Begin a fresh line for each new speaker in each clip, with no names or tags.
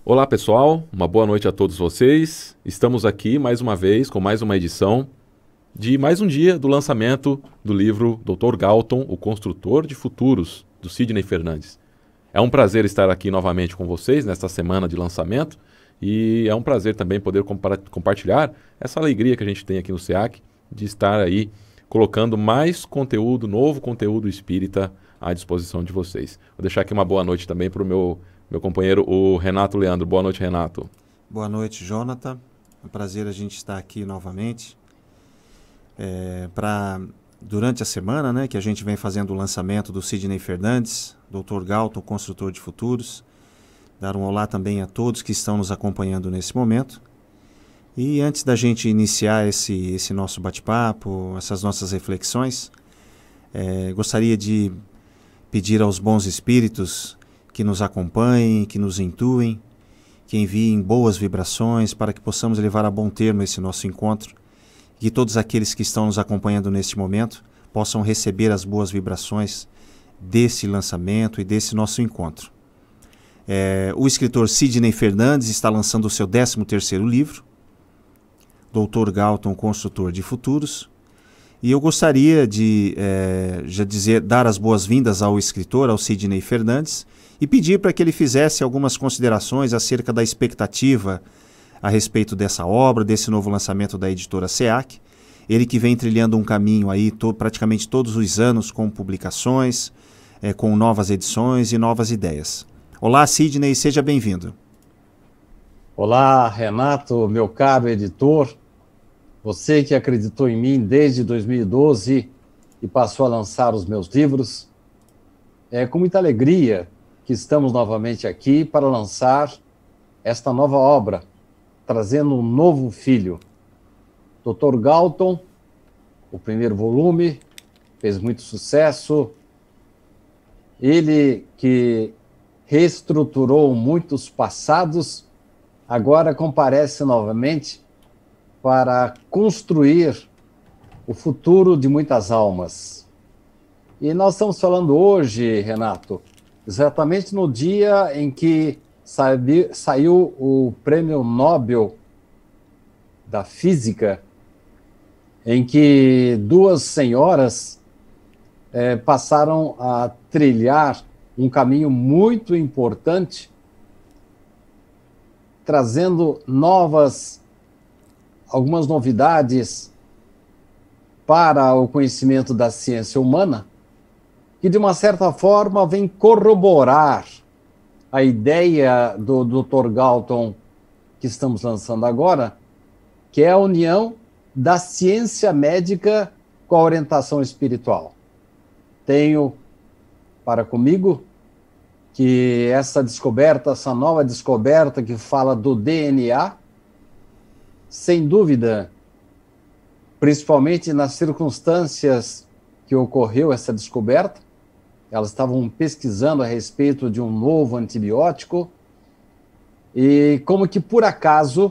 Olá pessoal, uma boa noite a todos vocês. Estamos aqui mais uma vez com mais uma edição de mais um dia do lançamento do livro Dr. Galton, o Construtor de Futuros, do Sidney Fernandes. É um prazer estar aqui novamente com vocês nesta semana de lançamento e é um prazer também poder compartilhar essa alegria que a gente tem aqui no SEAC de estar aí colocando mais conteúdo, novo conteúdo espírita à disposição de vocês. Vou deixar aqui uma boa noite também para o meu companheiro, o Renato Leandro. Boa noite, Renato.
Boa noite, Jonathan. É um prazer a gente estar aqui novamente. Durante a semana, né, que a gente vem fazendo o lançamento do Sidney Fernandes, Dr. Galton, Construtor de Futuros. Dar um olá também a todos que estão nos acompanhando nesse momento. E antes da gente iniciar esse nosso bate-papo, essas nossas reflexões, gostaria de pedir aos bons espíritos que nos acompanhem, que nos intuem, que enviem boas vibrações para que possamos levar a bom termo esse nosso encontro, e que todos aqueles que estão nos acompanhando neste momento possam receber as boas vibrações desse lançamento e desse nosso encontro. O escritor Sidney Fernandes está lançando o seu 13º livro, Dr. Galton, Construtor de Futuros, e eu gostaria de dar as boas-vindas ao escritor, ao Sidney Fernandes, e pedir para que ele fizesse algumas considerações acerca da expectativa a respeito dessa obra, desse novo lançamento da editora SEAC. Ele que vem trilhando um caminho aí praticamente todos os anos com publicações, com novas edições e novas ideias. Olá, Sidney, seja bem-vindo.
Olá, Renato, meu caro editor. Você que acreditou em mim desde 2012 e passou a lançar os meus livros. É com muita alegria que estamos novamente aqui para lançar esta nova obra, trazendo um novo filho. Dr. Galton, o primeiro volume, fez muito sucesso. Ele que reestruturou muitos passados, agora comparece novamente para construir o futuro de muitas almas. E nós estamos falando hoje, Renato, exatamente no dia em que saiu o Prêmio Nobel da Física, em que duas senhoras passaram a trilhar um caminho muito importante, trazendo algumas novidades para o conhecimento da ciência humana, que de uma certa forma vem corroborar a ideia do Dr. Galton que estamos lançando agora, que é a união da ciência médica com a orientação espiritual. Tenho para comigo que essa nova descoberta que fala do DNA, sem dúvida, principalmente nas circunstâncias que ocorreu essa descoberta, elas estavam pesquisando a respeito de um novo antibiótico e como que por acaso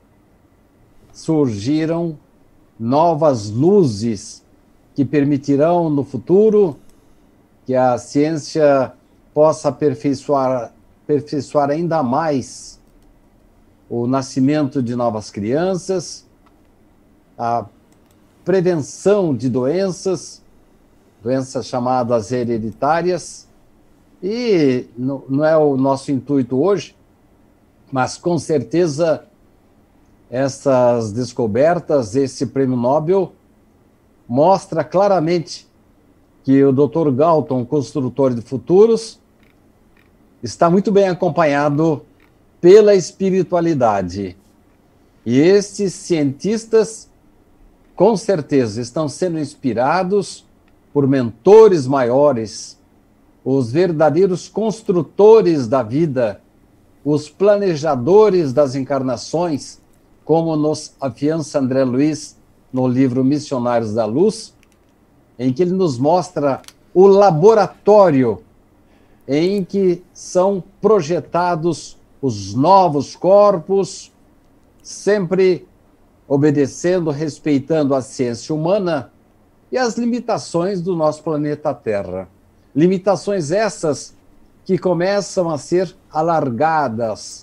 surgiram novas luzes que permitirão no futuro que a ciência possa aperfeiçoar ainda mais o nascimento de novas crianças, a prevenção de doenças chamadas hereditárias, e não é o nosso intuito hoje, mas com certeza essas descobertas, esse prêmio Nobel, mostra claramente que o Dr. Galton, construtor de futuros, está muito bem acompanhado pela espiritualidade. E estes cientistas, com certeza, estão sendo inspirados por mentores maiores, os verdadeiros construtores da vida, os planejadores das encarnações, como nos afiança André Luiz no livro Missionários da Luz, em que ele nos mostra o laboratório em que são projetados os novos corpos, sempre obedecendo, respeitando a ciência humana e as limitações do nosso planeta Terra. Limitações essas que começam a ser alargadas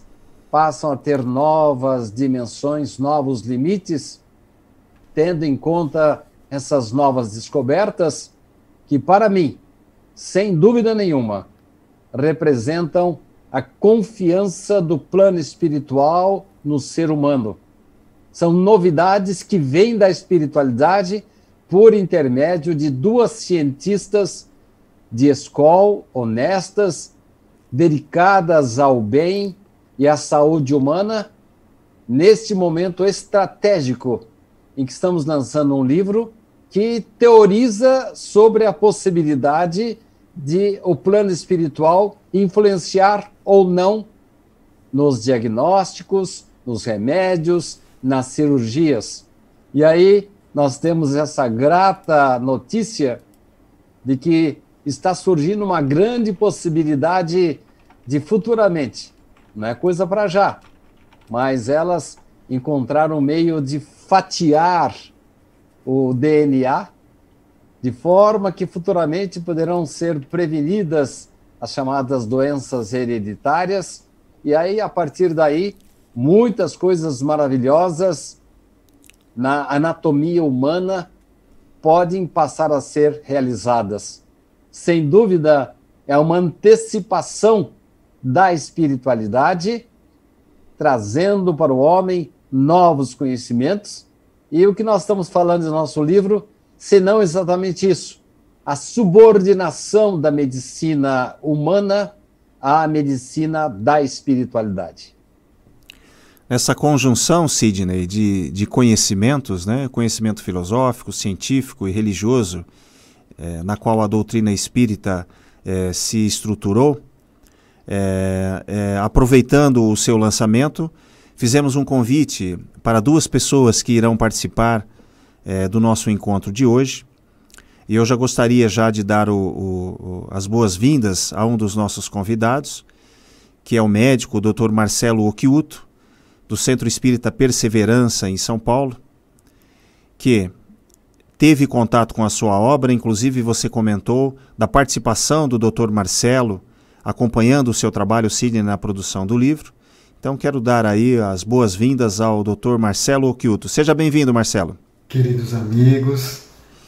passam a ter novas dimensões, novos limites, tendo em conta essas novas descobertas, que para mim, sem dúvida nenhuma, representam a confiança do plano espiritual no ser humano. São novidades que vêm da espiritualidade por intermédio de duas cientistas de escola, honestas, dedicadas ao bem e à saúde humana, neste momento estratégico em que estamos lançando um livro que teoriza sobre a possibilidade de o plano espiritual influenciar ou não nos diagnósticos, nos remédios, nas cirurgias. E aí nós temos essa grata notícia de que está surgindo uma grande possibilidade de futuramente, não é coisa para já, mas elas encontraram um meio de fatiar o DNA, de forma que futuramente poderão ser prevenidas as chamadas doenças hereditárias, e aí, a partir daí, muitas coisas maravilhosas na anatomia humana podem passar a ser realizadas. Sem dúvida, é uma antecipação da espiritualidade, trazendo para o homem novos conhecimentos, e o que nós estamos falando no nosso livro, senão exatamente isso, a subordinação da medicina humana à medicina da espiritualidade.
Essa conjunção, Sidney, de conhecimentos, né, conhecimento filosófico, científico e religioso, na qual a doutrina espírita se estruturou, aproveitando o seu lançamento, fizemos um convite para 2 pessoas que irão participar do nosso encontro de hoje. E eu já gostaria de dar as boas-vindas a um dos nossos convidados, que é o médico, o Dr. Marcelo Occhiuto, do Centro Espírita Perseverança, em São Paulo, que teve contato com a sua obra, inclusive você comentou da participação do Dr. Marcelo, acompanhando o seu trabalho, Sidney, na produção do livro. Então quero dar aí as boas-vindas ao Dr. Marcelo Occhiuto. Seja bem-vindo, Marcelo.
Queridos amigos,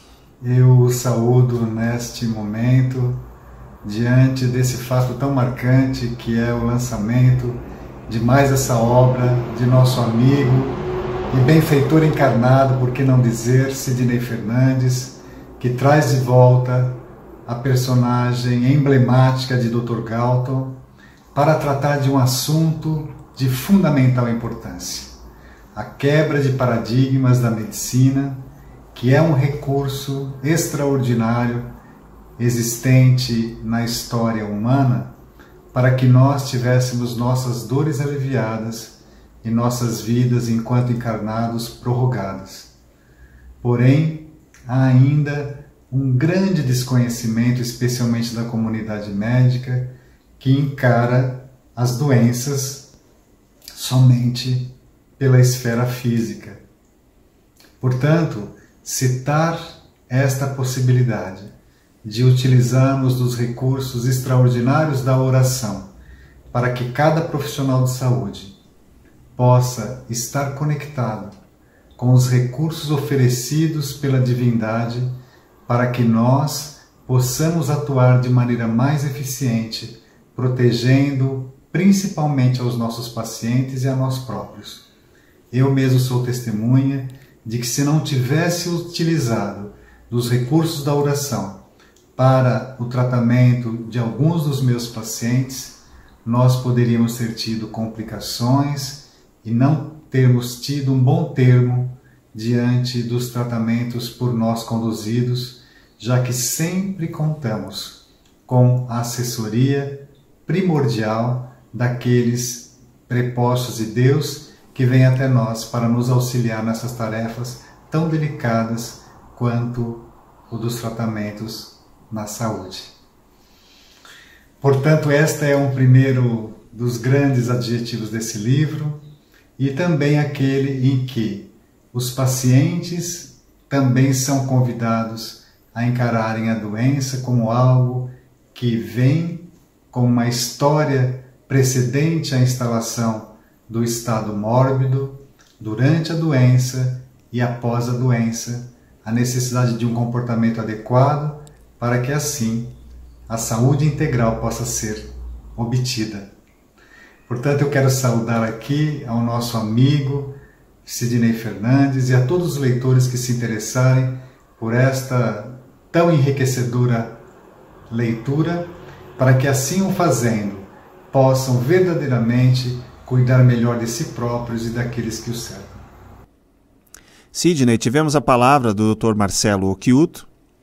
eu os saúdo neste momento, diante desse fato tão marcante que é o lançamento de mais essa obra de nosso amigo e benfeitor encarnado, por que não dizer, Sidney Fernandes, que traz de volta a personagem emblemática de Dr. Galton para tratar de um assunto de fundamental importância: a quebra de paradigmas da medicina, que é um recurso extraordinário existente na história humana para que nós tivéssemos nossas dores aliviadas e nossas vidas enquanto encarnados prorrogadas. Porém, há ainda um grande desconhecimento, especialmente da comunidade médica, que encara as doenças somente pela esfera física. Portanto, citar esta possibilidade de utilizarmos dos recursos extraordinários da oração para que cada profissional de saúde possa estar conectado com os recursos oferecidos pela divindade para que nós possamos atuar de maneira mais eficiente, protegendo principalmente aos nossos pacientes e a nós próprios. Eu mesmo sou testemunha de que, se não tivesse utilizado dos recursos da oração para o tratamento de alguns dos meus pacientes, nós poderíamos ter tido complicações e não termos tido um bom termo diante dos tratamentos por nós conduzidos, já que sempre contamos com a assessoria primordial daqueles prepostos de Deus que vêm até nós para nos auxiliar nessas tarefas tão delicadas quanto o dos tratamentos na saúde. Portanto, esta é um primeiro dos grandes adjetivos desse livro, e também aquele em que os pacientes também são convidados a encararem a doença como algo que vem com uma história precedente à instalação do estado mórbido, durante a doença e após a doença, a necessidade de um comportamento adequado para que assim a saúde integral possa ser obtida. Portanto, eu quero saudar aqui ao nosso amigo Sidney Fernandes e a todos os leitores que se interessarem por esta tão enriquecedora leitura, para que assim o fazendo, possam verdadeiramente cuidar melhor de si próprios e daqueles que os cercam.
Sidney, tivemos a palavra do Dr. Marcelo Occhiuto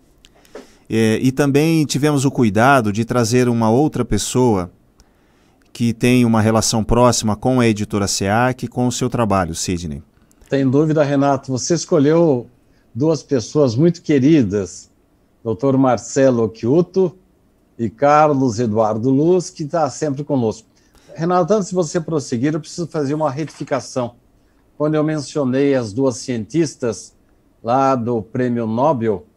e também tivemos o cuidado de trazer uma outra pessoa que tem uma relação próxima com a editora SEAC e com o seu trabalho, Sidney.
Sem dúvida, Renato, você escolheu duas pessoas muito queridas, Dr. Marcelo Occhiuto e Carlos Eduardo Luz, que está sempre conosco. Renato, antes de você prosseguir, eu preciso fazer uma retificação. Quando eu mencionei as duas cientistas lá do Prêmio Nobel,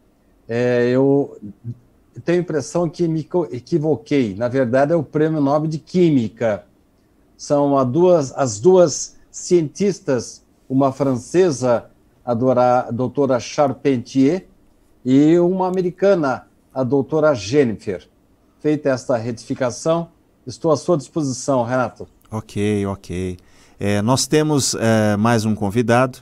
eu tenho a impressão que me equivoquei. Na verdade, é o Prêmio Nobel de Química. São as duas cientistas, uma francesa, a doutora Charpentier, e uma americana, a doutora Jennifer. Feita esta retificação, estou à sua disposição, Renato.
Ok. Nós temos mais um convidado,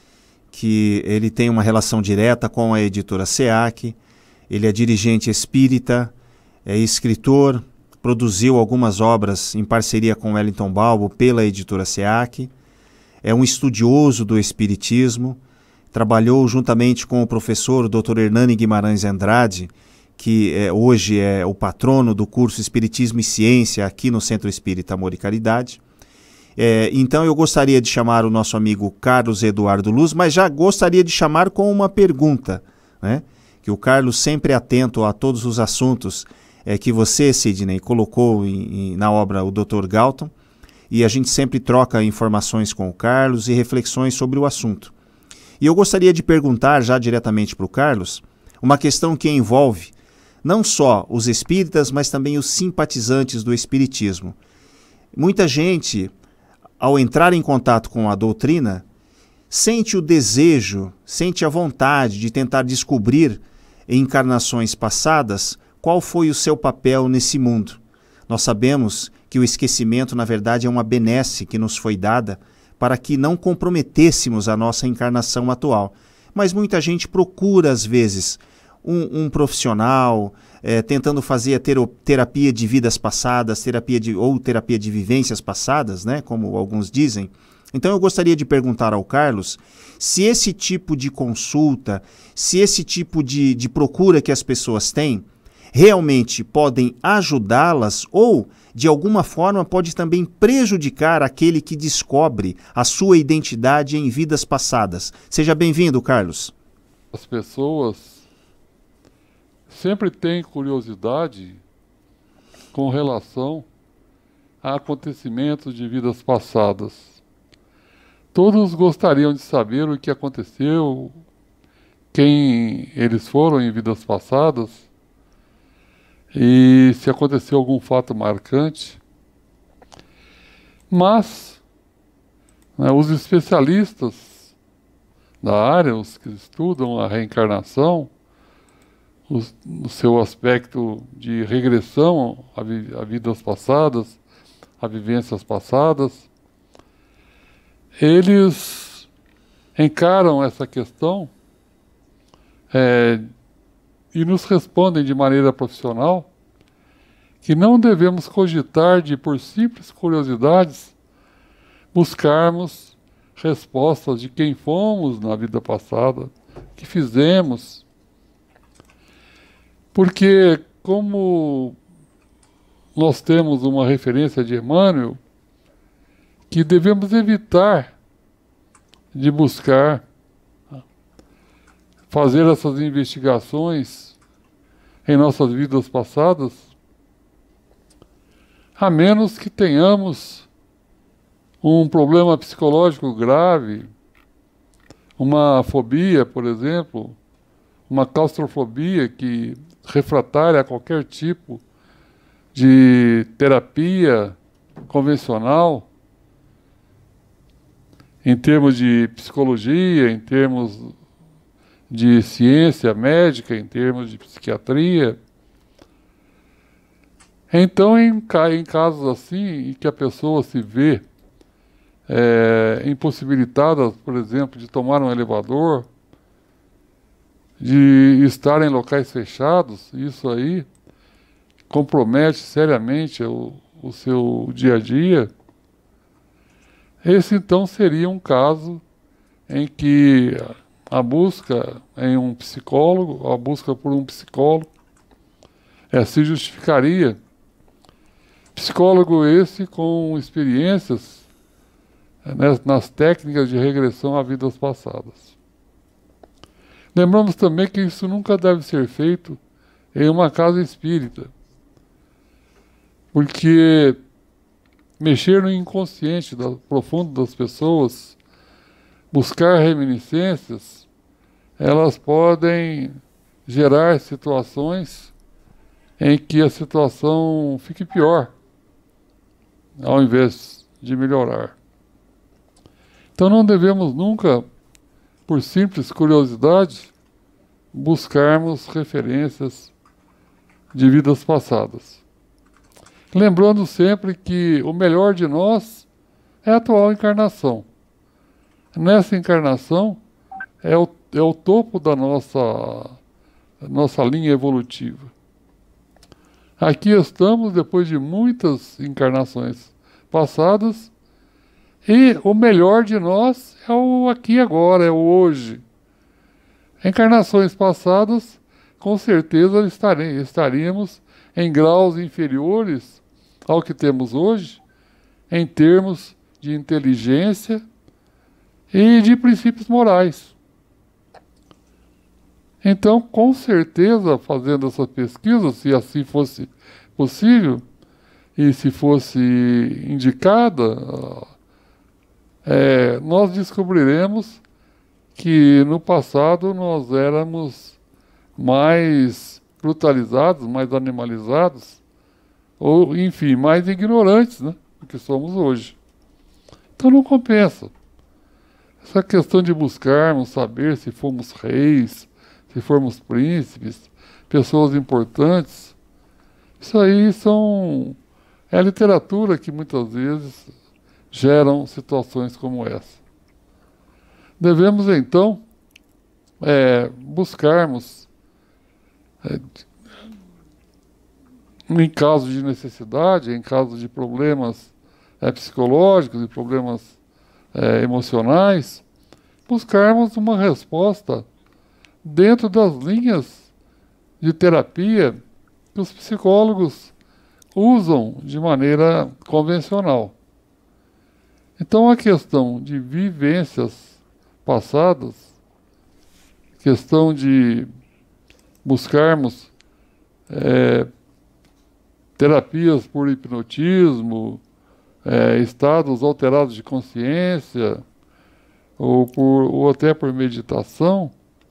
que ele tem uma relação direta com a editora SEAC. Ele é dirigente espírita, é escritor, produziu algumas obras em parceria com Wellington Balbo pela editora SEAC. É um estudioso do espiritismo, trabalhou juntamente com o professor Dr. Hernani Guimarães Andrade, que hoje é o patrono do curso Espiritismo e Ciência aqui no Centro Espírita Amor e Caridade. Então eu gostaria de chamar o nosso amigo Carlos Eduardo Luz, mas já gostaria de chamar com uma pergunta, né? Que o Carlos sempre é atento a todos os assuntos que você, Sidney, colocou na obra O Dr. Galton, e a gente sempre troca informações com o Carlos e reflexões sobre o assunto. E eu gostaria de perguntar já diretamente para o Carlos uma questão que envolve não só os espíritas, mas também os simpatizantes do espiritismo. Muita gente, ao entrar em contato com a doutrina, sente o desejo, sente a vontade de tentar descobrir em encarnações passadas qual foi o seu papel nesse mundo. Nós sabemos que o esquecimento, na verdade, é uma benesse que nos foi dada para que não comprometêssemos a nossa encarnação atual. Mas muita gente procura, às vezes, um profissional, tentando fazer a terapia de vidas passadas, terapia de vivências passadas, né, como alguns dizem. Então eu gostaria de perguntar ao Carlos se esse tipo de consulta, se esse tipo de procura que as pessoas têm, realmente podem ajudá-las ou, de alguma forma, pode também prejudicar aquele que descobre a sua identidade em vidas passadas. Seja bem-vindo, Carlos.
As pessoas sempre têm curiosidade com relação a acontecimentos de vidas passadas. Todos gostariam de saber o que aconteceu, quem eles foram em vidas passadas, e se aconteceu algum fato marcante. Mas os especialistas da área, os que estudam a reencarnação, no seu aspecto de regressão a vidas passadas, a vivências passadas, eles encaram essa questão e nos respondem de maneira profissional que não devemos cogitar de, por simples curiosidades, buscarmos respostas de quem fomos na vida passada, o que fizemos. Porque, como nós temos uma referência de Emmanuel, que devemos evitar de buscar fazer essas investigações em nossas vidas passadas, a menos que tenhamos um problema psicológico grave, uma fobia, por exemplo, uma claustrofobia que refratária a qualquer tipo de terapia convencional, em termos de psicologia, em termos de ciência médica, em termos de psiquiatria. Então, em casos assim, em que a pessoa se vê impossibilitada, por exemplo, de tomar um elevador, de estar em locais fechados, isso aí compromete seriamente o seu dia a dia. Esse então seria um caso em que a busca em um psicólogo, a busca por um psicólogo, se justificaria. Psicólogo esse com experiências nas técnicas de regressão a vidas passadas. Lembramos também que isso nunca deve ser feito em uma casa espírita, porque mexer no inconsciente profundo das pessoas, buscar reminiscências, elas podem gerar situações em que a situação fique pior, ao invés de melhorar. Então não devemos nunca, por simples curiosidade, buscarmos referências de vidas passadas. Lembrando sempre que o melhor de nós é a atual encarnação. Nessa encarnação é o topo da nossa linha evolutiva. Aqui estamos depois de muitas encarnações passadas e o melhor de nós é o aqui e agora, é o hoje. Encarnações passadas, com certeza estaríamos em graus inferiores ao que temos hoje, em termos de inteligência e de princípios morais. Então, com certeza, fazendo essa pesquisa, se assim fosse possível, e se fosse indicada, nós descobriremos que no passado nós éramos mais brutalizados, mais animalizados, ou, enfim, mais ignorantes, né, do que somos hoje. Então não compensa. Essa questão de buscarmos saber se fomos reis, se formos príncipes, pessoas importantes, isso aí é a literatura que muitas vezes geram situações como essa. Devemos então buscarmos, em caso de necessidade, em caso de problemas psicológicos e problemas emocionais, buscarmos uma resposta dentro das linhas de terapia que os psicólogos usam de maneira convencional. Então a questão de vivências passadas, questão de buscarmos terapias por hipnotismo, estados alterados de consciência, ou até por meditação,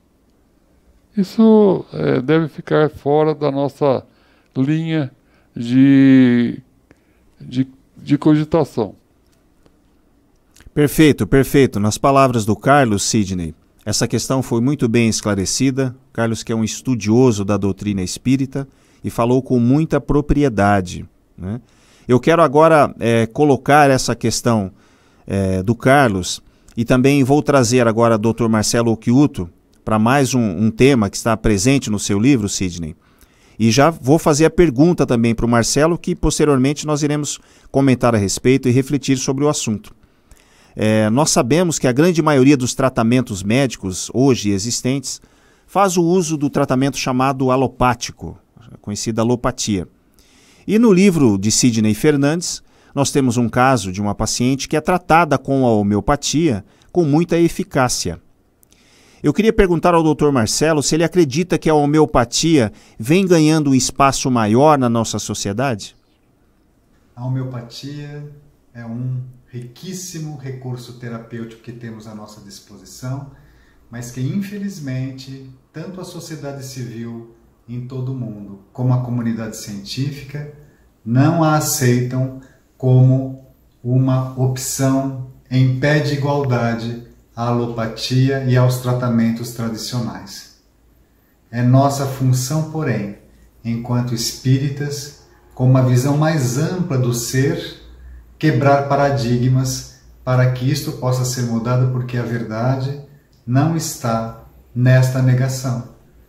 isso deve ficar fora da nossa linha de cogitação.
Perfeito, perfeito. Nas palavras do Carlos, Sidney, essa questão foi muito bem esclarecida. Carlos, que é um estudioso da doutrina espírita, e falou com muita propriedade, né? Eu quero agora colocar essa questão do Carlos, e também vou trazer agora o Dr. Marcelo Occhiuto para mais um tema que está presente no seu livro, Sidney. E já vou fazer a pergunta também para o Marcelo, que posteriormente nós iremos comentar a respeito e refletir sobre o assunto. Nós sabemos que a grande maioria dos tratamentos médicos hoje existentes faz o uso do tratamento chamado alopático, conhecida alopatia. E no livro de Sidney Fernandes, nós temos um caso de uma paciente que é tratada com a homeopatia com muita eficácia. Eu queria perguntar ao Dr. Marcelo se ele acredita que a homeopatia vem ganhando um espaço maior na nossa sociedade?
A homeopatia é um riquíssimo recurso terapêutico que temos à nossa disposição, mas que infelizmente tanto a sociedade civil em todo o mundo como a comunidade científica não a aceitam como uma opção em pé de igualdade à alopatia e aos tratamentos tradicionais. É nossa função, porém, enquanto espíritas, com uma visão mais ampla do ser, quebrar paradigmas para que isto possa ser mudado, porque a verdade não está nesta negação.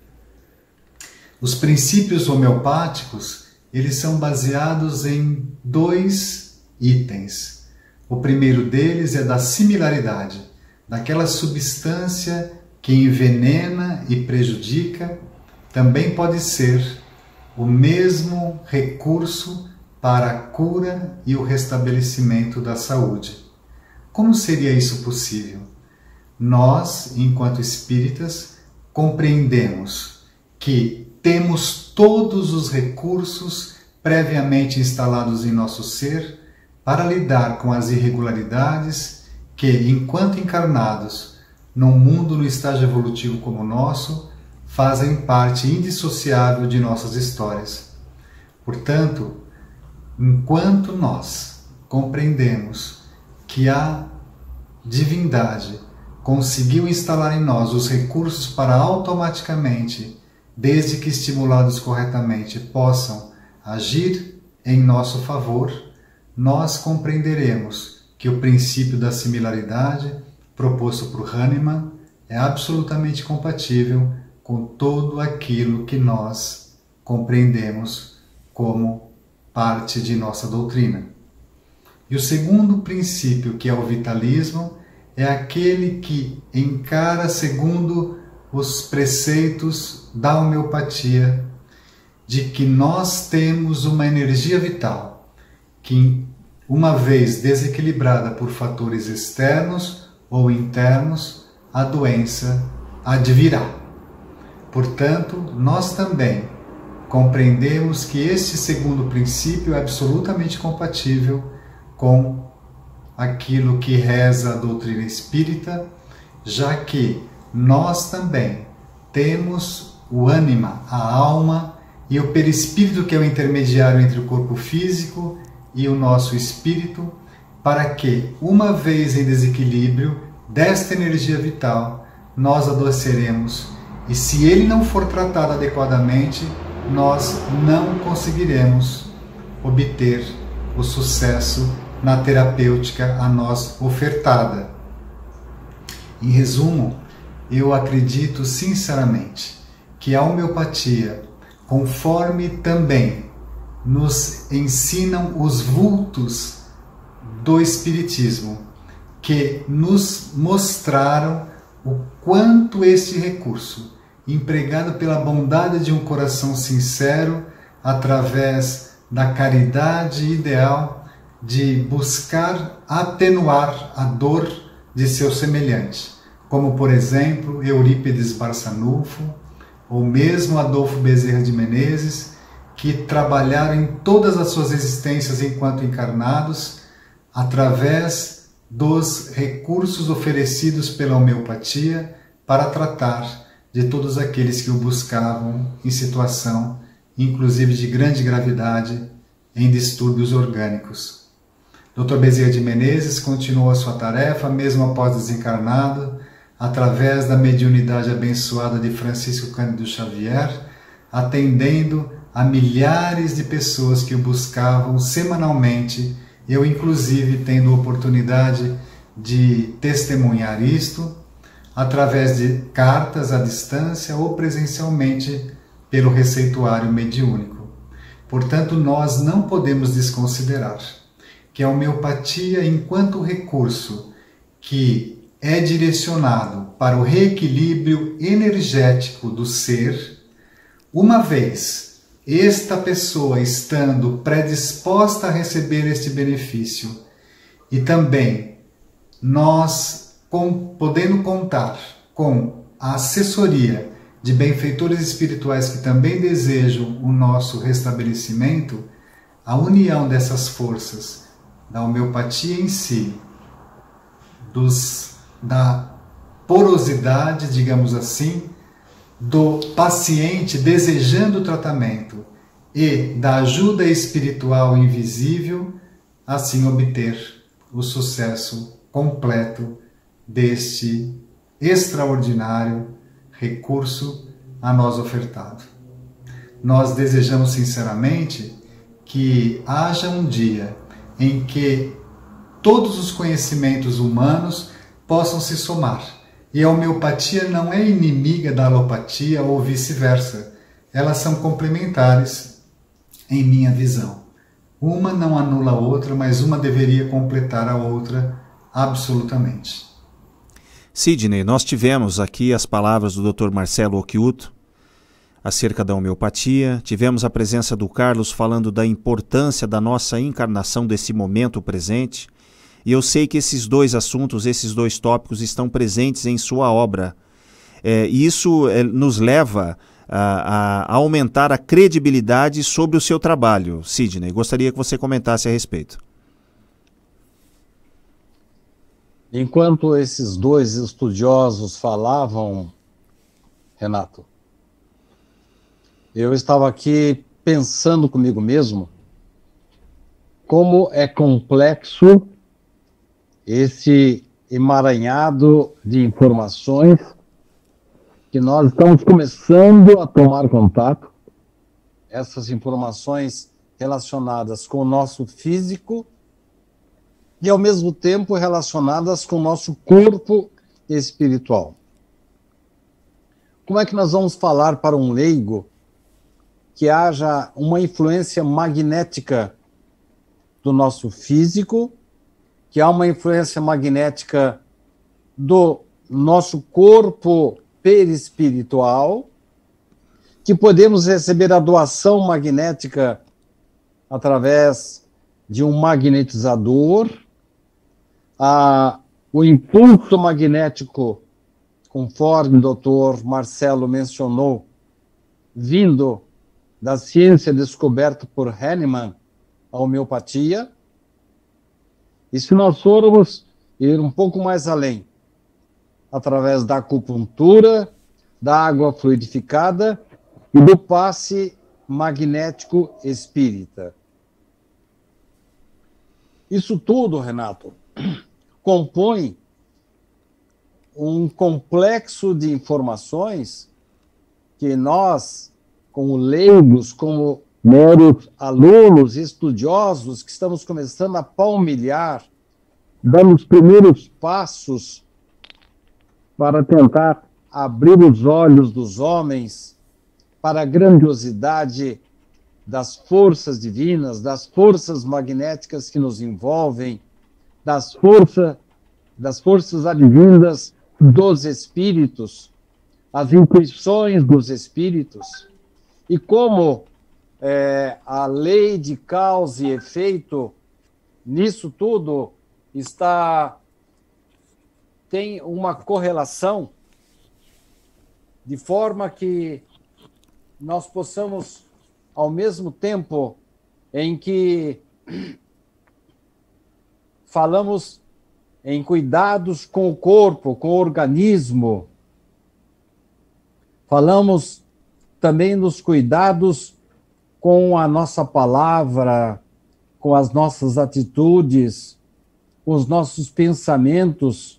Os princípios homeopáticos, eles são baseados em 2 itens. O primeiro deles é da similaridade, daquela substância que envenena e prejudica, também pode ser o mesmo recurso para a cura e o restabelecimento da saúde. Como seria isso possível? Nós, enquanto espíritas, compreendemos que temos todos os recursos previamente instalados em nosso ser para lidar com as irregularidades que, enquanto encarnados, num mundo no estágio evolutivo como o nosso, fazem parte indissociável de nossas histórias. Portanto, enquanto nós compreendemos que a divindade conseguiu instalar em nós os recursos para automaticamente, desde que estimulados corretamente, possam agir em nosso favor, nós compreenderemos que o princípio da similaridade proposto por Hahnemann é absolutamente compatível com tudo aquilo que nós compreendemos como parte de nossa doutrina. E o segundo princípio, que é o vitalismo, é aquele que encara segundo os preceitos da homeopatia, de que nós temos uma energia vital, que uma vez desequilibrada por fatores externos ou internos, a doença advirá. Portanto, nós também compreendemos que este segundo princípio é absolutamente compatível com aquilo que reza a doutrina espírita, já que nós também temos o ânima, a alma e o perispírito, que é o intermediário entre o corpo físico e o nosso espírito, para que, uma vez em desequilíbrio desta energia vital, nós adoeceremos, e se ele não for tratado adequadamente, nós não conseguiremos obter o sucesso na terapêutica a nós ofertada. Em resumo, eu acredito sinceramente que a homeopatia, conforme também nos ensinam os vultos do Espiritismo, que nos mostraram o quanto este recurso, empregado pela bondade de um coração sincero, através da caridade ideal de buscar atenuar a dor de seu semelhante, como por exemplo Eurípides Barçanufo, ou mesmo Adolfo Bezerra de Menezes, que trabalharam em todas as suas existências enquanto encarnados, através dos recursos oferecidos pela homeopatia para tratar de todos aqueles que o buscavam em situação, inclusive de grande gravidade, em distúrbios orgânicos. Dr. Bezerra de Menezes continuou a sua tarefa, mesmo após desencarnado, através da mediunidade abençoada de Francisco Cândido Xavier, atendendo a milhares de pessoas que o buscavam semanalmente, eu inclusive tendo a oportunidade de testemunhar isto, através de cartas à distância ou presencialmente pelo receituário mediúnico. Portanto, nós não podemos desconsiderar que a homeopatia, enquanto recurso que é direcionado para o reequilíbrio energético do ser, uma vez esta pessoa estando predisposta a receber este benefício e também nós podendo contar com a assessoria de benfeitores espirituais que também desejam o nosso restabelecimento, a união dessas forças, da homeopatia em si, da porosidade, digamos assim, do paciente desejando o tratamento e da ajuda espiritual invisível, assim obter o sucesso completo deste extraordinário recurso a nós ofertado. Nós desejamos sinceramente que haja um dia em que todos os conhecimentos humanos possam se somar. E a homeopatia não é inimiga da alopatia ou vice-versa. Elas são complementares em minha visão. Uma não anula a outra, mas uma deveria completar a outra absolutamente.
Sidney, nós tivemos aqui as palavras do Dr. Marcelo Occhiuto acerca da homeopatia, tivemos a presença do Carlos falando da importância da nossa encarnação desse momento presente, e eu sei que esses dois assuntos, esses dois tópicos estão presentes em sua obra. E isso nos leva a aumentar a credibilidade sobre o seu trabalho. Sidney, gostaria que você comentasse a respeito.
Enquanto esses dois estudiosos falavam, Renato, eu estava aqui pensando comigo mesmo como é complexo esse emaranhado de informações que nós estamos começando a tomar contato, essas informações relacionadas com o nosso físico e, ao mesmo tempo, relacionadas com o nosso corpo espiritual. Como é que nós vamos falar para um leigo que haja uma influência magnética do nosso físico, que há uma influência magnética do nosso corpo perispiritual, que podemos receber a doação magnética através de um magnetizador, o impulso magnético, conforme o Dr. Marcelo mencionou, vindo da ciência descoberta por Hahnemann, a homeopatia. E se nós formos ir um pouco mais além, através da acupuntura, da água fluidificada e do passe magnético espírita. Isso tudo, Renato, compõe um complexo de informações que nós, como leigos, como meros alunos, estudiosos, que estamos começando a palmilhar, dando os primeiros passos para tentar abrir os olhos dos homens para a grandiosidade das forças divinas, das forças magnéticas que nos envolvem, das forças advindas dos espíritos, as intuições dos espíritos, e como a lei de causa e efeito nisso tudo tem uma correlação, de forma que nós possamos, ao mesmo tempo em que falamos em cuidados com o corpo, com o organismo, falamos também nos cuidados com a nossa palavra, com as nossas atitudes, com os nossos pensamentos.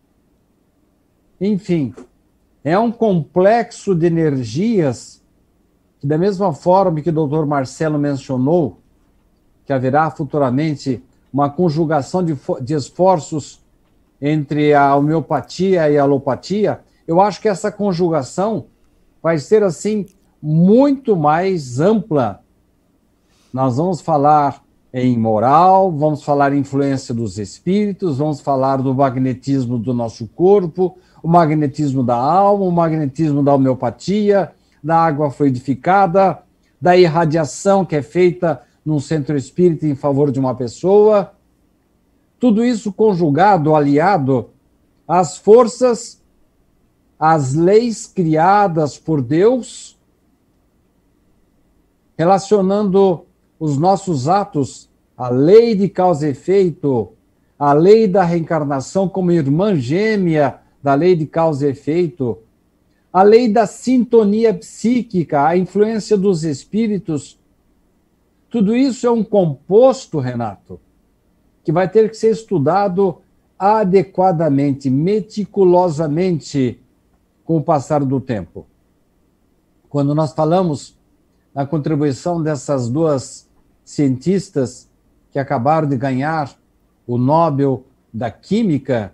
Enfim, é um complexo de energias que, da mesma forma que o Dr. Marcelo mencionou, que haverá futuramente uma conjugação de esforços entre a homeopatia e a alopatia, eu acho que essa conjugação vai ser, assim, muito mais ampla. Nós vamos falar em moral, vamos falar em influência dos espíritos, vamos falar do magnetismo do nosso corpo, o magnetismo da alma, o magnetismo da homeopatia, da água fluidificada, da irradiação que é feita num centro espírita em favor de uma pessoa. Tudo isso conjugado, aliado às forças, às leis criadas por Deus, relacionando os nossos atos à lei de causa e efeito, à lei da reencarnação como irmã gêmea da lei de causa e efeito, a lei da sintonia psíquica, a influência dos espíritos. Tudo isso é um composto, Renato, que vai ter que ser estudado adequadamente, meticulosamente com o passar do tempo. Quando nós falamos na contribuição dessas duas cientistas que acabaram de ganhar o Nobel da Química,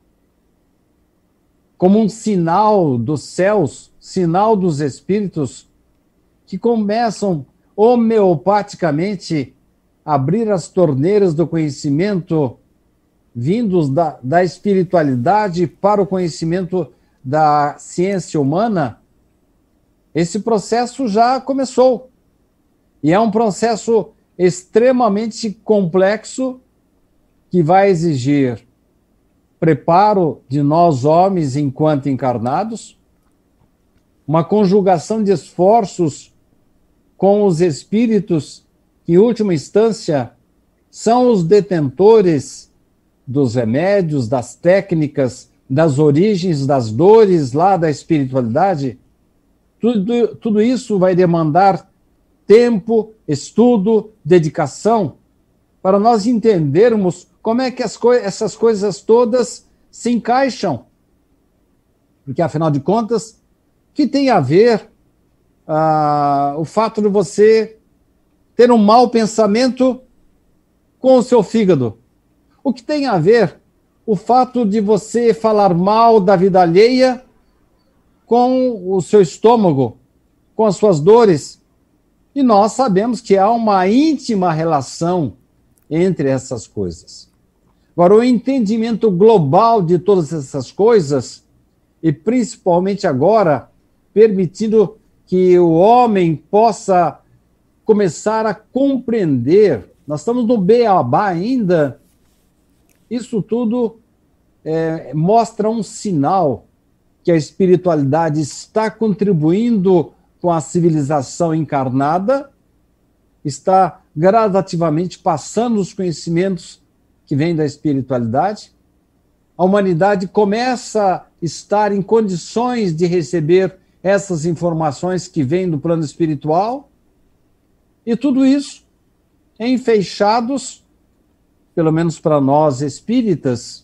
como um sinal dos céus, sinal dos espíritos, que começam homeopaticamente a abrir as torneiras do conhecimento vindos da espiritualidade para o conhecimento da ciência humana, esse processo já começou. E é um processo extremamente complexo que vai exigir preparo de nós homens enquanto encarnados, uma conjugação de esforços com os espíritos que, em última instância, são os detentores dos remédios, das técnicas, das origens, das dores lá da espiritualidade. Tudo isso vai demandar tempo, estudo, dedicação, para nós entendermos como é que essas coisas todas se encaixam. Porque, afinal de contas, o que tem a ver o fato de você ter um mau pensamento com o seu fígado? O que tem a ver o fato de você falar mal da vida alheia com o seu estômago, com as suas dores? E nós sabemos que há uma íntima relação entre essas coisas. Agora, o entendimento global de todas essas coisas, e principalmente agora, permitindo que o homem possa começar a compreender, nós estamos no beabá ainda, isso tudo mostra um sinal que a espiritualidade está contribuindo com a civilização encarnada, está gradativamente passando os conhecimentos que vêm da espiritualidade. A humanidade começa a estar em condições de receber essas informações que vêm do plano espiritual, e tudo isso enfeixados, pelo menos para nós espíritas,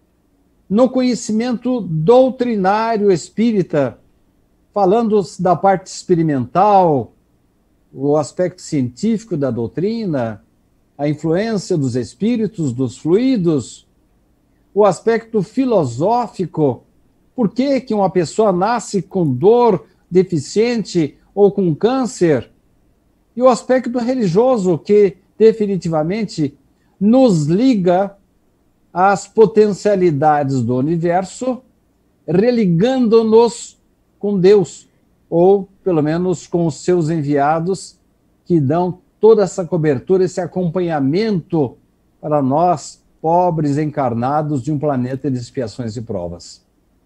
no conhecimento doutrinário espírita, falando da parte experimental, o aspecto científico da doutrina, a influência dos espíritos, dos fluidos, o aspecto filosófico, por que uma pessoa nasce com dor, deficiente ou com câncer, e o aspecto religioso, que definitivamente nos liga às potencialidades do universo, religando-nos com Deus, ou pelo menos com os seus enviados, que dão toda essa cobertura, esse acompanhamento para nós, pobres encarnados de um planeta de expiações e provas.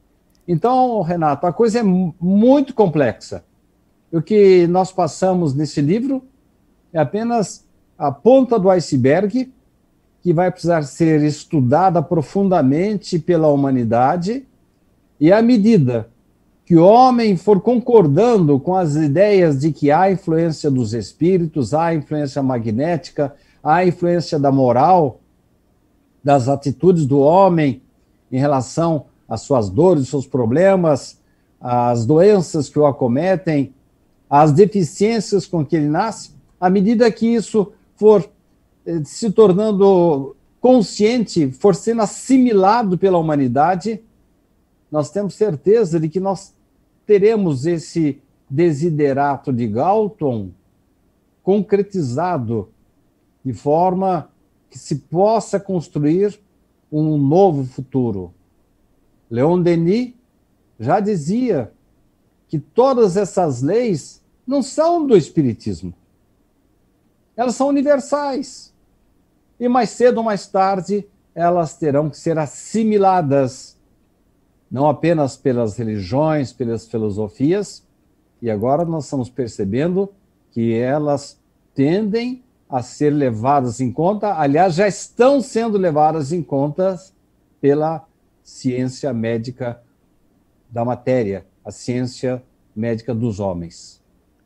Então, Renato, a coisa é muito complexa. O que nós passamos nesse livro é apenas a ponta do iceberg, que vai precisar ser estudada profundamente pela humanidade, e à medida que o homem for concordando com as ideias de que há influência dos espíritos, há influência magnética, há influência da moral, das atitudes do homem em relação às suas dores, seus problemas, às doenças que o acometem, às deficiências com que ele nasce, à medida que isso for se tornando consciente, for sendo assimilado pela humanidade, nós temos certeza de que nós teremos esse desiderato de Galton concretizado de forma que se possa construir um novo futuro. Leon Denis já dizia que todas essas leis não são do Espiritismo. Elas são universais. E mais cedo ou mais tarde, elas terão que ser assimiladas, não apenas pelas religiões, pelas filosofias, e agora nós estamos percebendo que elas tendem a ser levadas em conta, aliás, já estão sendo levadas em conta pela ciência médica da matéria, a ciência médica dos homens.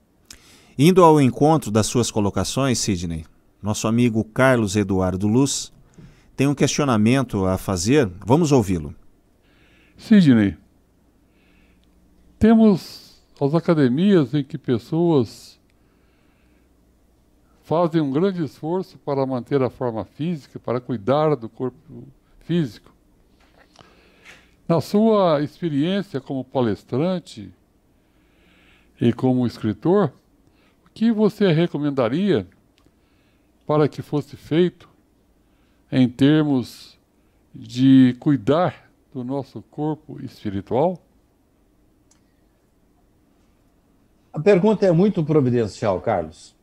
Indo ao encontro das suas colocações, Sidney, nosso amigo Carlos Eduardo Luz tem um questionamento a fazer. Vamos ouvi-lo.
Sidney, temos as academias em que pessoas fazem um grande esforço para manter a forma física, para cuidar do corpo físico. Na sua experiência como palestrante e como escritor, o que você recomendaria para que fosse feito em termos de cuidar do nosso corpo espiritual?
A pergunta é muito providencial, Carlos.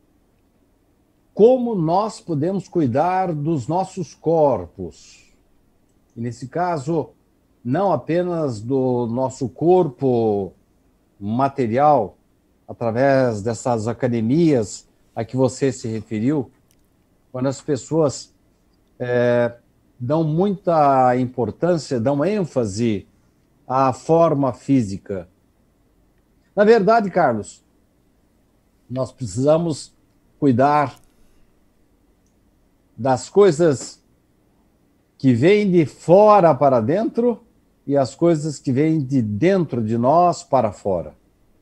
Como nós podemos cuidar dos nossos corpos? E nesse caso, não apenas do nosso corpo material, através dessas academias a que você se referiu, quando as pessoas dão muita importância, dão ênfase à forma física. Na verdade, Carlos, nós precisamos cuidar das coisas que vêm de fora para dentro e as coisas que vêm de dentro de nós para fora.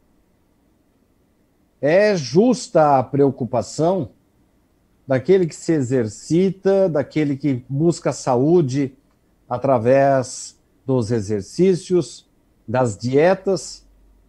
É justa a preocupação daquele que se exercita, daquele que busca saúde através dos exercícios, das dietas.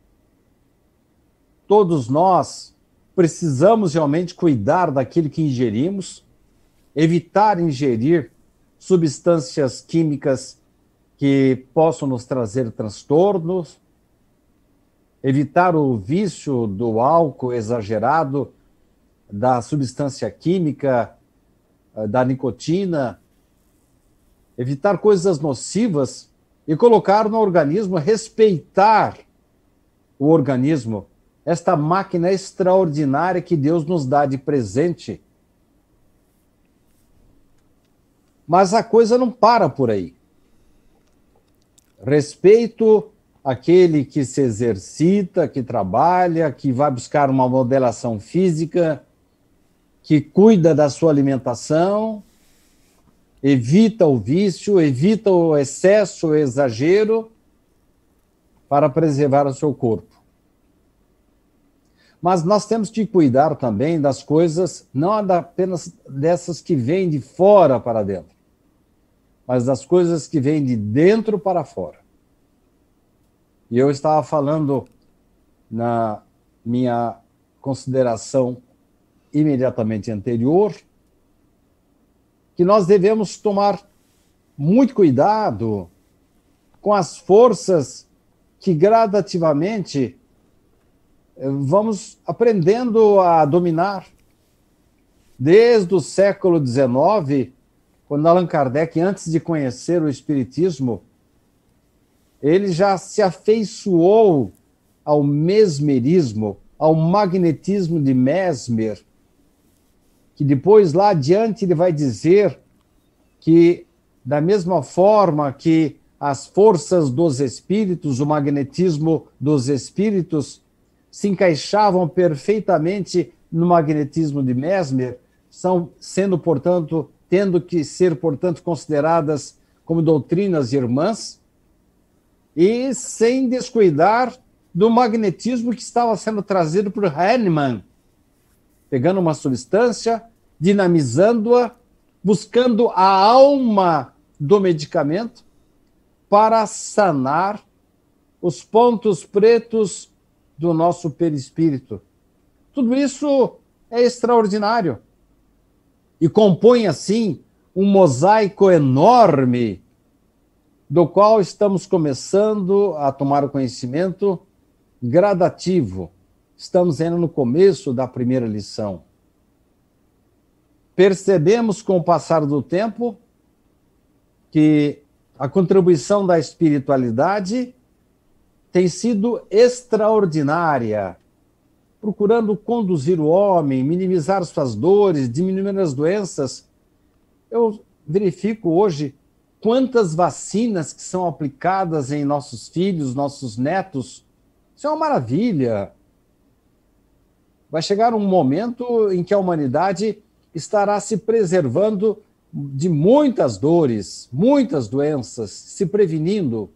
Todos nós precisamos realmente cuidar daquilo que ingerimos, evitar ingerir substâncias químicas que possam nos trazer transtornos, evitar o vício do álcool exagerado, da substância química, da nicotina, evitar coisas nocivas e colocar no organismo, respeitar o organismo, esta máquina extraordinária que Deus nos dá de presente. Mas a coisa não para por aí. Respeito aquele que se exercita, que trabalha, que vai buscar uma modelação física, que cuida da sua alimentação, evita o vício, evita o excesso, o exagero, para preservar o seu corpo. Mas nós temos que cuidar também das coisas, não apenas dessas que vêm de fora para dentro, mas das coisas que vêm de dentro para fora. E eu estava falando na minha consideração imediatamente anterior, que nós devemos tomar muito cuidado com as forças que gradativamente vamos aprendendo a dominar. Desde o século XIX, quando Allan Kardec, antes de conhecer o Espiritismo, ele já se afeiçoou ao mesmerismo, ao magnetismo de Mesmer, que depois, lá adiante, ele vai dizer que, da mesma forma que as forças dos espíritos, o magnetismo dos espíritos, se encaixavam perfeitamente no magnetismo de Mesmer, tendo que ser, portanto, consideradas como doutrinas irmãs, e sem descuidar do magnetismo que estava sendo trazido por Hahnemann, pegando uma substância, dinamizando-a, buscando a alma do medicamento para sanar os pontos pretos do nosso perispírito. Tudo isso é extraordinário e compõe, assim, um mosaico enorme do qual estamos começando a tomar o conhecimento gradativo. Estamos ainda no começo da primeira lição. Percebemos com o passar do tempo que a contribuição da espiritualidade tem sido extraordinária, procurando conduzir o homem, minimizar suas dores, diminuir as doenças. Eu verifico hoje quantas vacinas que são aplicadas em nossos filhos, nossos netos. Isso é uma maravilha. Vai chegar um momento em que a humanidade estará se preservando de muitas dores, muitas doenças, se prevenindo.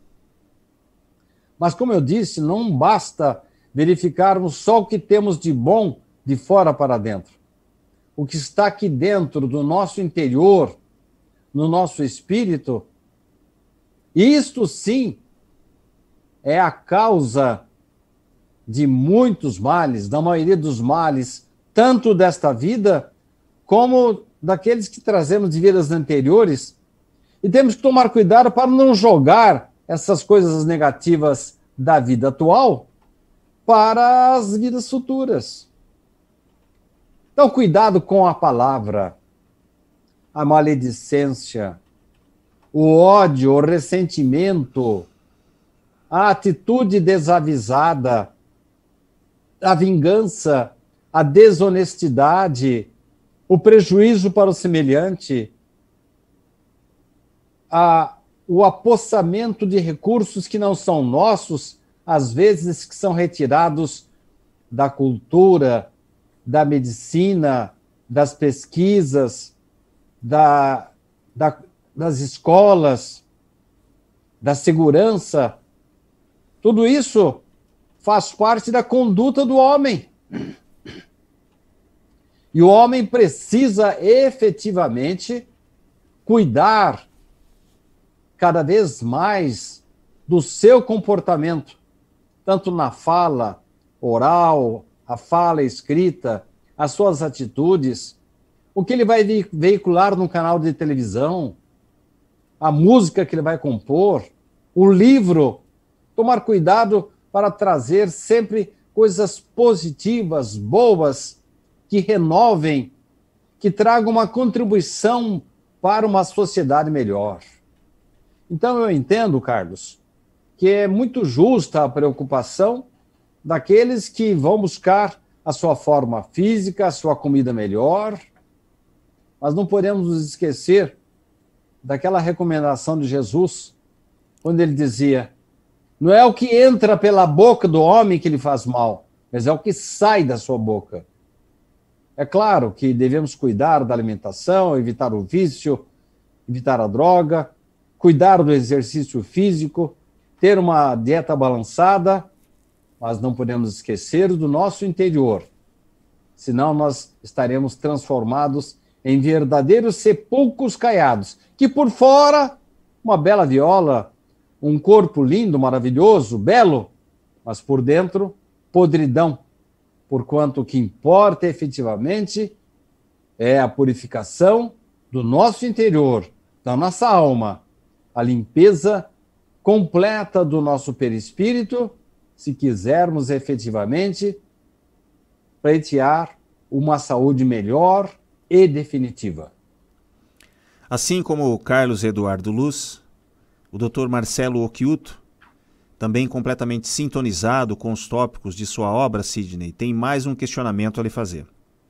Mas, como eu disse, não basta verificarmos só o que temos de bom de fora para dentro. O que está aqui dentro do nosso interior, no nosso espírito, isto sim é a causa de muitos males, da maioria dos males, tanto desta vida como daqueles que trazemos de vidas anteriores. E temos que tomar cuidado para não jogar essas coisas negativas da vida atual para as vidas futuras. Então, cuidado com a palavra, a maledicência, o ódio, o ressentimento, a atitude desavisada, a vingança, a desonestidade, o prejuízo para o semelhante, o apossamento de recursos que não são nossos, às vezes que são retirados da cultura, da medicina, das pesquisas, das escolas, da segurança. Tudo isso faz parte da conduta do homem. E o homem precisa efetivamente cuidar cada vez mais do seu comportamento, tanto na fala oral, a fala escrita, as suas atitudes, o que ele vai veicular no canal de televisão, a música que ele vai compor, o livro. Tomar cuidado para trazer sempre coisas positivas, boas, que renovem, que tragam uma contribuição para uma sociedade melhor. Então eu entendo, Carlos, que é muito justa a preocupação daqueles que vão buscar a sua forma física, a sua comida melhor, mas não podemos nos esquecer daquela recomendação de Jesus, quando ele dizia: não é o que entra pela boca do homem que lhe faz mal, mas é o que sai da sua boca. É claro que devemos cuidar da alimentação, evitar o vício, evitar a droga, cuidar do exercício físico, ter uma dieta balançada, mas não podemos esquecer do nosso interior, senão nós estaremos transformados em verdadeiros sepulcros caiados, que por fora, uma bela viola, um corpo lindo, maravilhoso, belo, mas por dentro, podridão, porquanto o que importa efetivamente é a purificação do nosso interior, da nossa alma, a limpeza completa do nosso perispírito, se quisermos efetivamente pleitear uma saúde melhor e definitiva.
Assim como o Carlos Eduardo Luz, o Dr. Marcelo Occhiuto, também completamente sintonizado com os tópicos de sua obra, Sidney, tem mais um questionamento a lhe fazer.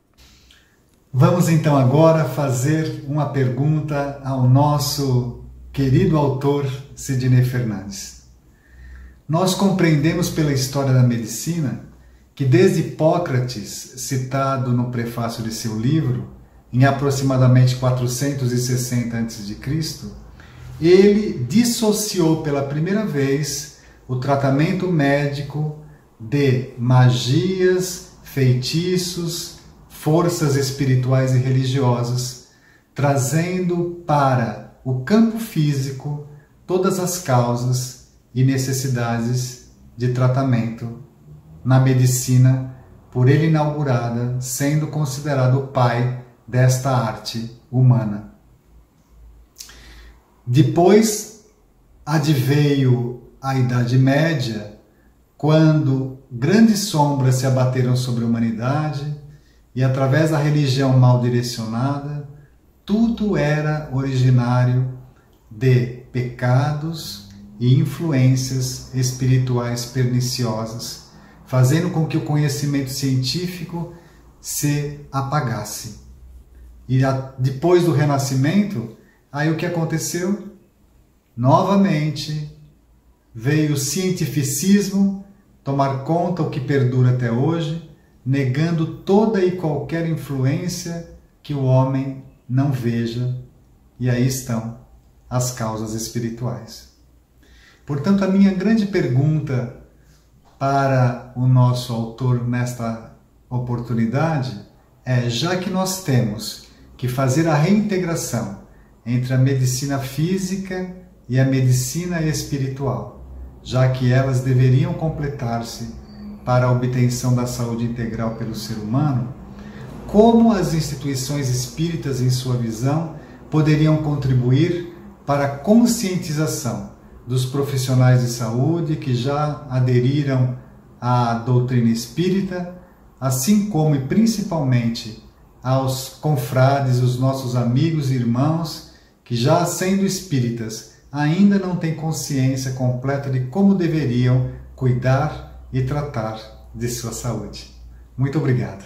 Vamos então agora fazer uma pergunta ao nosso querido autor Sidney Fernandes. Nós compreendemos pela história da medicina que desde Hipócrates, citado no prefácio de seu livro, em aproximadamente 460 a.C., ele dissociou pela primeira vez o tratamento médico de magias, feitiços, forças espirituais e religiosas, trazendo para o campo físico todas as causas e necessidades de tratamento na medicina, por ele inaugurada, sendo considerado o pai desta arte humana. Depois adveio a Idade Média, quando grandes sombras se abateram sobre a humanidade e, através da religião mal direcionada, tudo era originário de pecados e influências espirituais perniciosas, fazendo com que o conhecimento científico se apagasse. E depois do Renascimento, aí o que aconteceu? Novamente veio o cientificismo tomar conta, o que perdura até hoje, negando toda e qualquer influência que o homem não veja, e aí estão as causas espirituais. Portanto, a minha grande pergunta para o nosso autor nesta oportunidade é, já que nós temos que fazer a reintegração entre a medicina física e a medicina espiritual, já que elas deveriam completar-se para a obtenção da saúde integral pelo ser humano, como as instituições espíritas, em sua visão, poderiam contribuir para a conscientização dos profissionais de saúde que já aderiram à doutrina espírita, assim como e principalmente aos confrades, os nossos amigos e irmãos que, já sendo espíritas, ainda não têm consciência completa de como deveriam cuidar e tratar de sua saúde. Muito obrigado.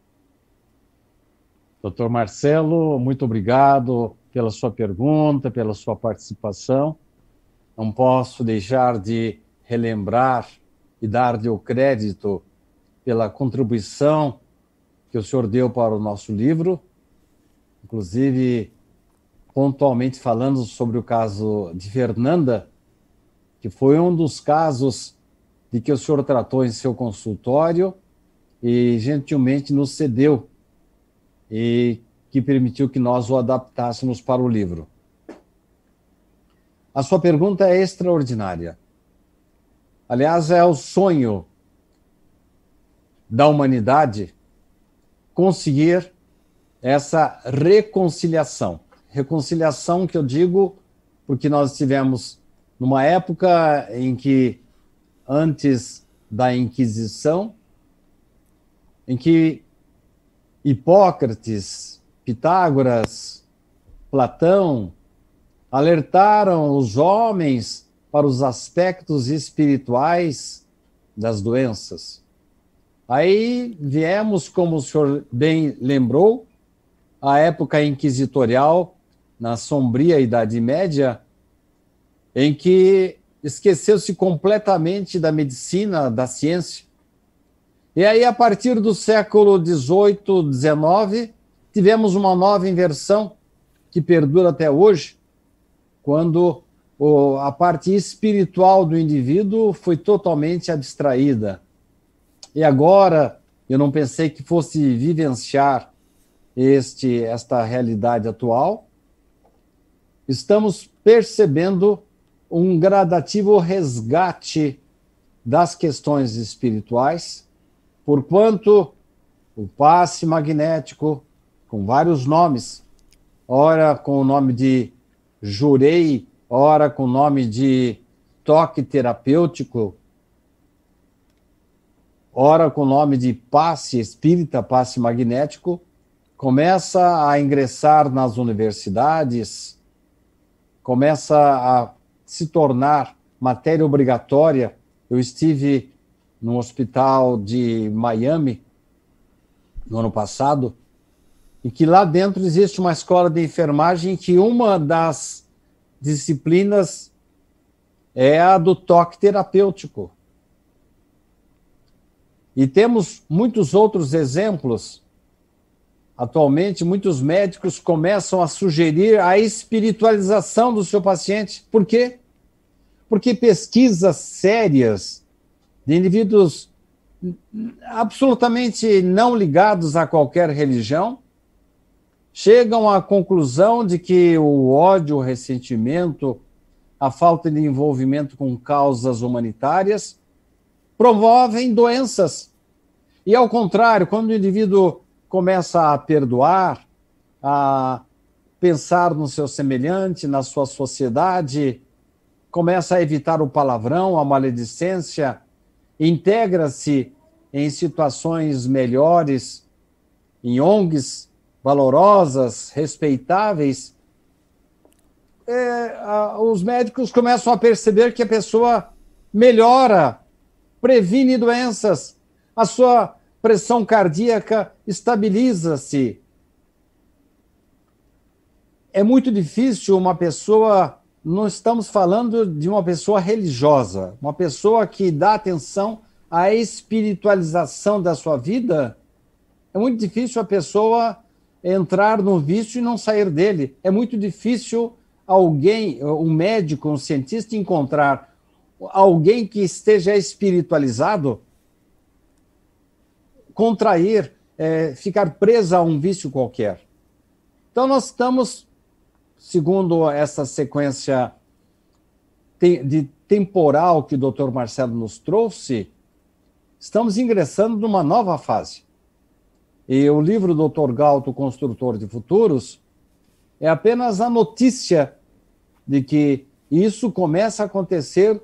Dr. Marcelo, muito obrigado pela sua pergunta, pela sua participação. Não posso deixar de relembrar e dar-lhe o crédito pela contribuição que o senhor deu para o nosso livro, inclusive pontualmente falando sobre o caso de Fernanda, que foi um dos casos de que o senhor tratou em seu consultório e gentilmente nos cedeu e que permitiu que nós o adaptássemos para o livro. A sua pergunta é extraordinária. Aliás, é o sonho da humanidade conseguir essa reconciliação. Reconciliação que eu digo porque nós estivemos numa época em que, antes da Inquisição, em que Hipócrates, Pitágoras, Platão alertaram os homens para os aspectos espirituais das doenças. Aí viemos, como o senhor bem lembrou, a época inquisitorial, na sombria Idade Média, em que esqueceu-se completamente da medicina, da ciência. E aí, a partir do século XVIII, XIX, tivemos uma nova inversão que perdura até hoje, quando a parte espiritual do indivíduo foi totalmente abstraída. E agora, eu não pensei que fosse vivenciar esta realidade atual, estamos percebendo um gradativo resgate das questões espirituais, porquanto o passe magnético, com vários nomes, ora com o nome de jurei, ora com o nome de toque terapêutico, ora com o nome de passe espírita, passe magnético, começa a ingressar nas universidades, começa a se tornar matéria obrigatória. Eu estive no hospital de Miami no ano passado, e que lá dentro existe uma escola de enfermagem que uma das disciplinas é a do toque terapêutico. E temos muitos outros exemplos. Atualmente, muitos médicos começam a sugerir a espiritualização do seu paciente. Por quê? Porque pesquisas sérias de indivíduos absolutamente não ligados a qualquer religião chegam à conclusão de que o ódio, o ressentimento, a falta de envolvimento com causas humanitárias promovem doenças. E, ao contrário, quando o indivíduo começa a perdoar, a pensar no seu semelhante, na sua sociedade, começa a evitar o palavrão, a maledicência, integra-se em situações melhores, em ONGs valorosas, respeitáveis, os médicos começam a perceber que a pessoa melhora, previne doenças, a sua pressão cardíaca estabiliza-se. É muito difícil uma pessoa, não estamos falando de uma pessoa religiosa, uma pessoa que dá atenção à espiritualização da sua vida, é muito difícil a pessoa entrar no vício e não sair dele. É muito difícil alguém, um médico, um cientista, encontrar alguém que esteja espiritualizado, contrair, ficar preso a um vício qualquer. Então nós estamos, segundo essa sequência de temporal que o Dr. Marcelo nos trouxe, estamos ingressando numa nova fase. E o livro do Dr. Galton, Construtor de Futuros, é apenas a notícia de que isso começa a acontecer,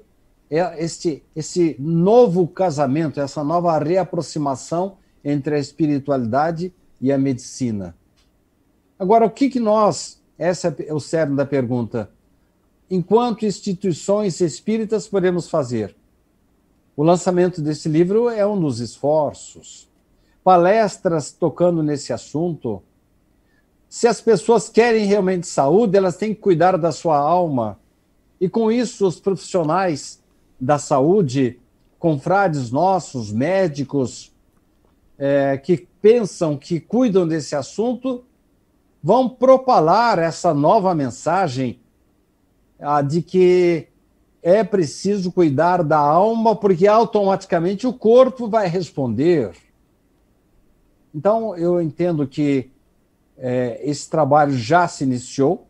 esse novo casamento, essa nova reaproximação entre a espiritualidade e a medicina. Agora, o que nós, esse é o cerne da pergunta, enquanto instituições espíritas podemos fazer? O lançamento desse livro é um dos esforços. Palestras tocando nesse assunto. Se as pessoas querem realmente saúde, elas têm que cuidar da sua alma. E com isso, os profissionais da saúde, confrades nossos, médicos, que pensam, que cuidam desse assunto, vão propalar essa nova mensagem de que é preciso cuidar da alma, porque automaticamente o corpo vai responder. Então, eu entendo que esse trabalho já se iniciou,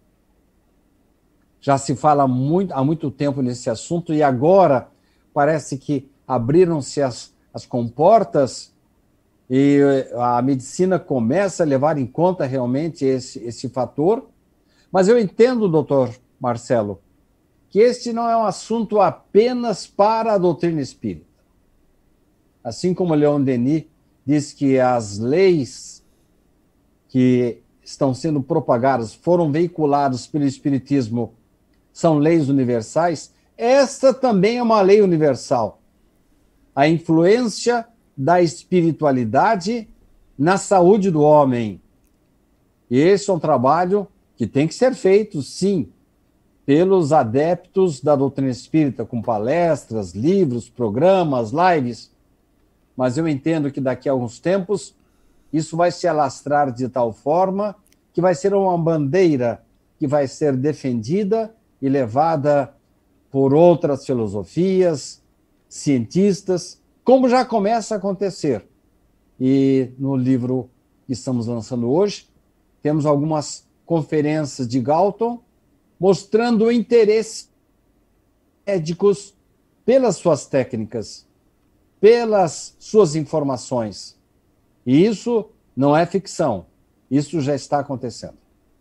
já se fala há muito tempo nesse assunto, e agora parece que abriram-se as comportas e a medicina começa a levar em conta realmente esse fator. Mas eu entendo, doutor Marcelo, que este não é um assunto apenas para a doutrina espírita. Assim como Leon Denis diz que as leis que estão sendo propagadas, foram veiculadas pelo Espiritismo, são leis universais, esta também é uma lei universal. A influência da espiritualidade na saúde do homem. E esse é um trabalho que tem que ser feito, sim, pelos adeptos da doutrina espírita, com palestras, livros, programas, lives. Mas eu entendo que daqui a alguns tempos isso vai se alastrar de tal forma que vai ser uma bandeira que vai ser defendida e levada por outras filosofias, cientistas, como já começa a acontecer. E no livro que estamos lançando hoje, temos algumas conferências de Galton mostrando o interesse médicos pelas suas técnicas, pelas suas informações. E isso não é ficção, isso já está acontecendo.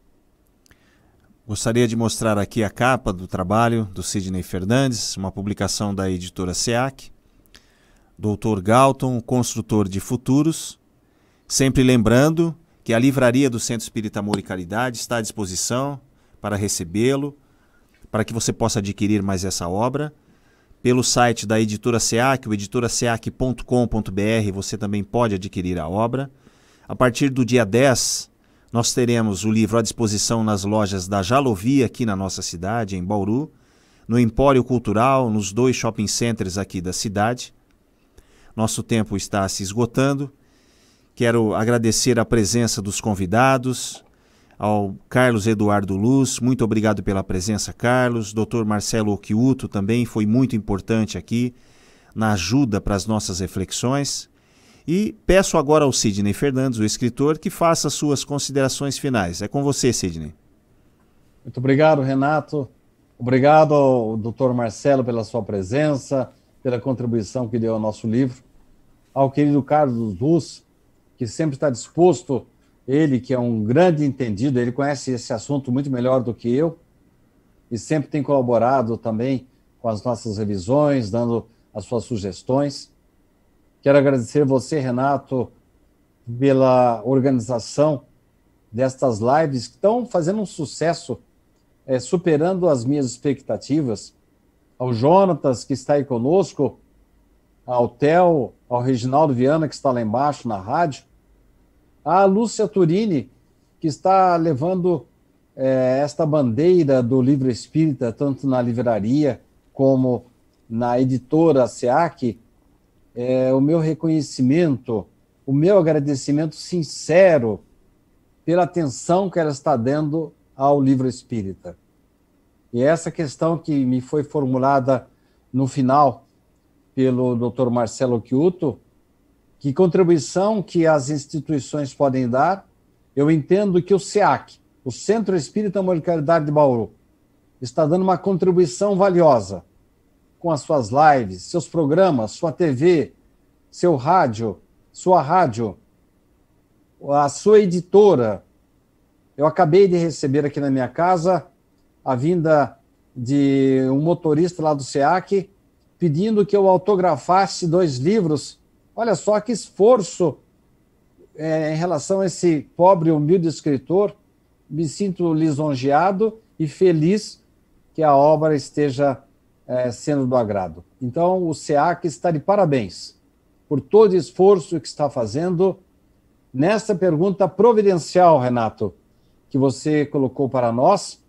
Gostaria de mostrar aqui a capa do trabalho do Sidney Fernandes, uma publicação da editora SEAC. Dr. Galton, Construtor de Futuros. Sempre lembrando que a livraria do Centro Espírita Amor e Caridade está à disposição para recebê-lo, para que você possa adquirir mais essa obra. Pelo site da editora SEAC, o editoraseac.com.br, você também pode adquirir a obra. A partir do dia 10, nós teremos o livro à disposição nas lojas da Jalovia, aqui na nossa cidade, em Bauru, no Empório Cultural, nos 2 shopping centers aqui da cidade. Nosso tempo está se esgotando. Quero agradecer a presença dos convidados, ao Carlos Eduardo Luz, muito obrigado pela presença, Carlos. Dr. Marcelo Occhiuto também foi muito importante aqui na ajuda para as nossas reflexões. E peço agora ao Sidney Fernandes, o escritor, que faça suas considerações finais. É com você, Sidney.
Muito obrigado, Renato. Obrigado ao Dr. Marcelo pela sua presença, pela contribuição que deu ao nosso livro. Ao querido Carlos Luz, que sempre está disposto, ele que é um grande entendido, ele conhece esse assunto muito melhor do que eu, e sempre tem colaborado também com as nossas revisões, dando as suas sugestões. Quero agradecer você, Renato, pela organização destas lives que estão fazendo um sucesso, superando as minhas expectativas. Ao Jonatas, que está aí conosco, ao Theo, ao Reginaldo Viana, que está lá embaixo na rádio, a Lúcia Turini, que está levando esta bandeira do livro espírita, tanto na livraria como na editora SEAC, o meu reconhecimento, o meu agradecimento sincero pela atenção que ela está dando ao livro espírita. E essa questão que me foi formulada no final pelo Dr. Marcelo Chiuto, que contribuição que as instituições podem dar, eu entendo que o SEAC, o Centro Espírita Amor e Caridade de Bauru, está dando uma contribuição valiosa com as suas lives, seus programas, sua TV, seu rádio, sua rádio, a sua editora. Eu acabei de receber aqui na minha casa a vinda de um motorista lá do SEAC pedindo que eu autografasse 2 livros. Olha só que esforço em relação a esse pobre, humilde escritor. Me sinto lisonjeado e feliz que a obra esteja sendo do agrado. Então, o SEAC está de parabéns por todo o esforço que está fazendo nessa pergunta providencial, Renato, que você colocou para nós,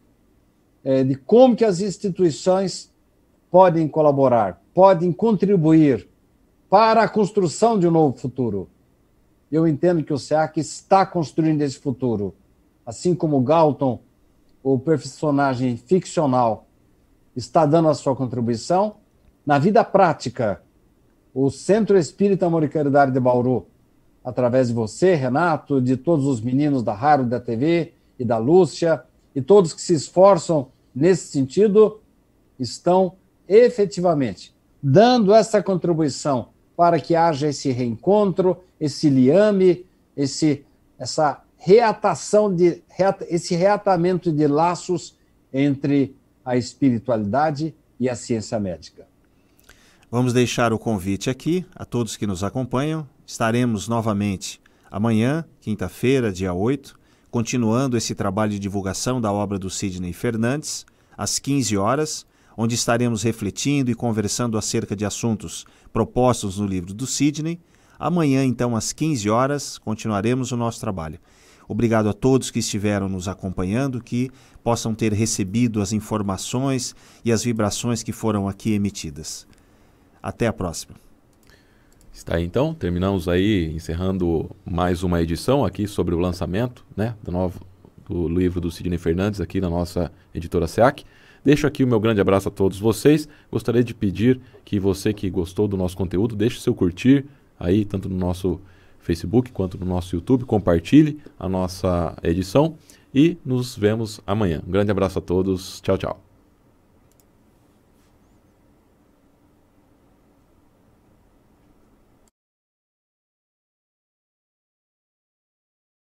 de como que as instituições podem colaborar, podem contribuir para a construção de um novo futuro. Eu entendo que o SEAC está construindo esse futuro, assim como o Galton, o personagem ficcional, está dando a sua contribuição. Na vida prática, o Centro Espírita Amor e Caridade de Bauru, através de você, Renato, de todos os meninos da rádio, da TV e da Lúcia, e todos que se esforçam nesse sentido, estão efetivamente dando essa contribuição para que haja esse reencontro, esse liame, essa reatação, esse reatamento de laços entre a espiritualidade e a ciência médica.
Vamos deixar o convite aqui a todos que nos acompanham. Estaremos novamente amanhã, quinta-feira, dia 8, continuando esse trabalho de divulgação da obra do Sidney Fernandes, às 15 horas, onde estaremos refletindo e conversando acerca de assuntos propostos no livro do Sidney. Amanhã, então, às 15 horas, continuaremos o nosso trabalho. Obrigado a todos que estiveram nos acompanhando, que possam ter recebido as informações e as vibrações que foram aqui emitidas. Até a próxima.
Está aí, então, terminamos aí, encerrando mais uma edição aqui sobre o lançamento, né, do livro do Sidney Fernandes aqui na nossa editora SEAC. Deixo aqui o meu grande abraço a todos vocês. Gostaria de pedir que você que gostou do nosso conteúdo, deixe o seu curtir aí, tanto no nosso Facebook quanto no nosso YouTube. Compartilhe a nossa edição e nos vemos amanhã. Um grande abraço a todos. Tchau, tchau.